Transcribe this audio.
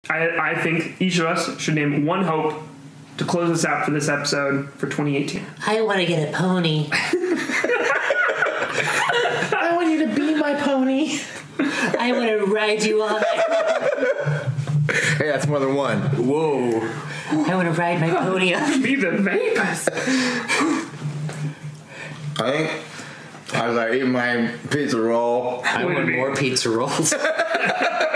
I think each of us should name one hope to close us out for this episode for 2018. I want to get a pony. I want you to be my pony. I want to ride you all night. Hey, that's more than one. Whoa. I want to ride my pony up. Be the vapors. I think as I eat my pizza roll, I want more pizza rolls.